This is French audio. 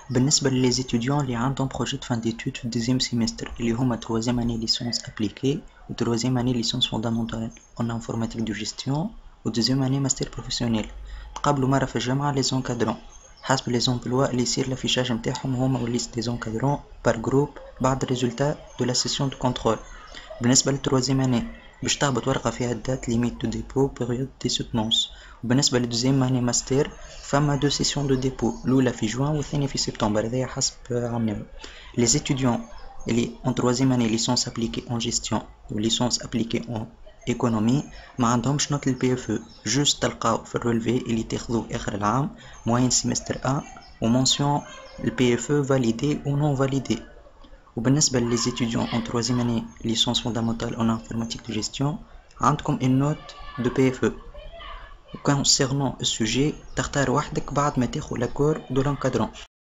بالنسبة للي étudiants اللي عندهم projet de fin d'études في deuxième semestre اللي هما troisième année licence appliquée و troisième année licence fondamentale en informatique de gestion و deuxième année master professionnel. تقابلوا مرة في الجامعة les encadrants حسب les emplois اللي يصير الافيشاج متاعهم هما و liste des encadrants par groupe بعد الريزولتا de la session de contrôle. بالنسبة للتروازيام اني باش تهبط ورقة فيها الدات ليميت دو ديبو بيريود دي سوتونس. وبالنسبة للدوزيام اني ماستر فما دو سيسيون دو ديبو الأولى في جوان والثانية في سبتمبر هذايا حسب عامنا. لي étudiants اللي en troisième année licence appliquée en gestion و licence appliquée en économie ما عندهمش نوت للبي اف او جوست تلقاو في الرولفي اللي تاخذوه اخر العام موين سيمستر ا ومنسيون البي اف او فاليدي ou non validé. وبالنسبة للي étudiants en troisième année licence fondamentale en informatique de gestion عندكم une note de PFE. وكونسيرنون السوجي تختار وحدك بعد ما تاخذ l'accord de l'encadrant.